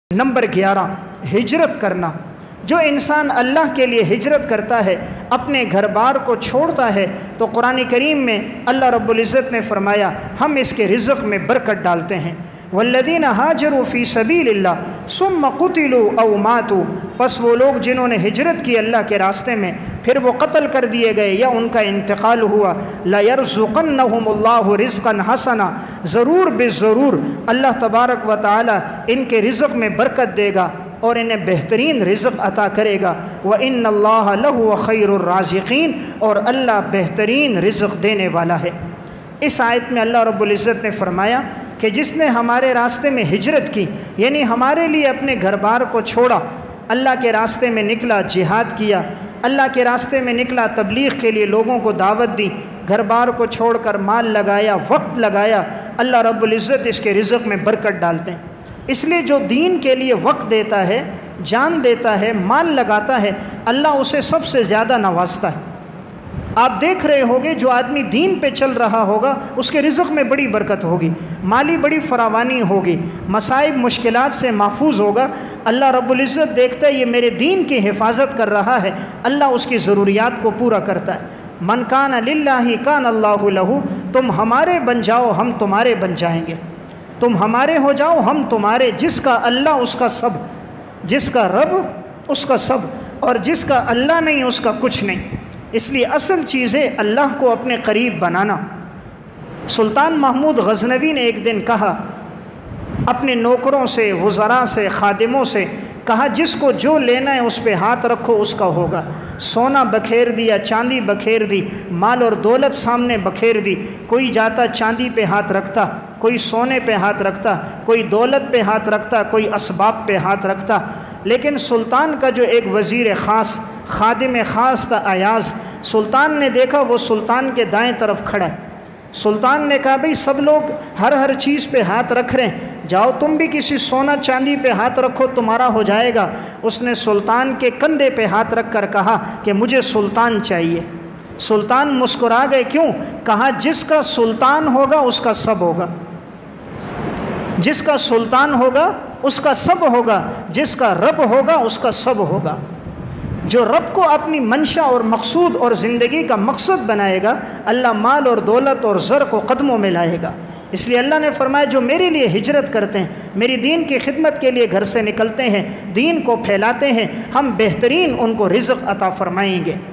Number 11، ہجرت کرنا۔ جو انسان اللہ کے لیے ہجرت کرتا ہے، اپنے گھر بار کو چھوڑتا ہے، تو قرآن کریم میں اللہ رب العزت نے فرمایا ہم اس کے رزق میں برکت ڈالتے ہیں۔ والذین ہاجروا فی سبیل اللہ ثم قتلوا او ماتوا، پس وہ لوگ جنہوں نے ہجرت کی اللہ کے راستے میں پھر وہ قتل کر دیے گئے یا ان کا انتقال ہوا، لَيَرْزُقَنَّهُمُ اللَّهُ رِزْقًا حَسَنًا، ضرور بے ضرور اللہ تبارک و تعالی ان کے رزق میں برکت دے گا اور انہیں بہترین رزق عطا کرے گا۔ وَإِنَّ اللَّهَ لَهُوَ خَيْرُ الرَّازِقِينَ، اور اللہ بہترین رزق دینے والا ہے۔ اس آیت میں اللہ رب العزت نے فرمایا کہ جس نے ہمارے راستے میں ہجرت کی، یعنی ہمارے لیے اپنے گھر بار کو چھوڑا، اللہ کے راستے میں نکلا، جہاد کیا، اللہ کے راستے میں نکلا، تبلیغ کے لیے لوگوں کو دعوت دی، گھر بار کو چھوڑ کر مال لگایا، وقت لگایا، اللہ رب العزت اس کے رزق میں برکت ڈالتے ہیں۔ اس لیے جو دین کے لیے وقت دیتا ہے، جان دیتا ہے، مال لگاتا ہے، اللہ اسے سب سے زیادہ نوازتا ہے۔ آپ دیکھ رہے ہوگے جو آدمی دین پہ چل رہا ہوگا اس کے رزق میں بڑی برکت ہوگی، مالی بڑی فراوانی ہوگی، مصائب مشکلات سے محفوظ ہوگا۔ اللہ رب العزت دیکھتا ہے یہ میرے دین کی حفاظت کر رہا ہے، اللہ اس کی ضروریات کو پورا کرتا ہے۔ من کان للہ کان اللہ لہ، تم ہمارے بن جاؤ ہم تمہارے بن جائیں گے، تم ہمارے ہو جاؤ ہم تمہارے۔ جس کا اللہ اس کا سب، جس کا رب اس کا سب، اور جس کا اللہ نہیں اس کا کچھ نہیں۔ اس لیے اصل چیز ہے اللہ کو اپنے قریب بنانا۔ سلطان محمود غزنوی نے ایک دن کہا اپنے نوکروں سے، وزراء سے، خادموں سے، کہا جس کو جو لینا ہے اس پہ ہاتھ رکھو اس کا ہوگا۔ سونا بکھیر دیا، چاندی بکھیر دی، مال اور دولت سامنے بکھیر دی، کوئی جاتا چاندی پہ ہاتھ رکھتا، کوئی سونے پہ ہاتھ رکھتا، کوئی دولت پہ ہاتھ رکھتا، کوئی اسباب پہ ہاتھ رکھتا۔ لیکن سلطان کا جو ایک وزیر خاص، خادم خاص تھا ایاز، سلطان نے دیکھا وہ سلطان کے دائیں طرف کھڑا ہے۔ سلطان نے کہا بھئی سب لوگ ہر چیز پہ ہاتھ رکھ رہے ہیں، جاؤ تم بھی کسی سونا چاندی پہ ہاتھ رکھو تمہارا ہو جائے گا۔ اس نے سلطان کے کندھے پہ ہاتھ رکھ کر کہا کہ مجھے سلطان چاہیے۔ سلطان مسکرا گئے، کیوں؟ کہا جس کا سلطان ہوگا اس کا سب ہوگا، جس کا سلطان ہوگا اس کا سب ہوگا، جس کا رب ہوگا اس کا سب ہوگا۔ جو رب کو اپنی منشا اور مقصود اور زندگی کا مقصد بنائے گا، اللہ مال اور دولت اور زر کو قدموں میں لائے گا۔ اس لیے اللہ نے فرمایا جو میرے لیے ہجرت کرتے ہیں، میری دین کی خدمت کے لیے گھر سے نکلتے ہیں، دین کو پھیلاتے ہیں، ہم بہترین ان کو رزق عطا فرمائیں گے۔